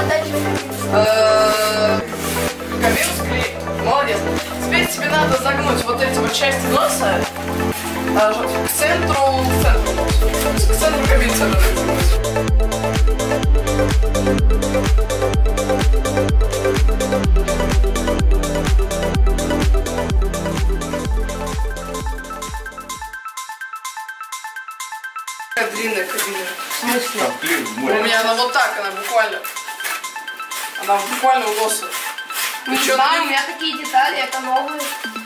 Кабину склеить. Молодец. Теперь тебе надо загнуть вот эти вот части носа к центру кабины. Длинная кабина. В смысле? У меня она вот так, она буквально у носа. Не знаю, у меня такие детали, это новые.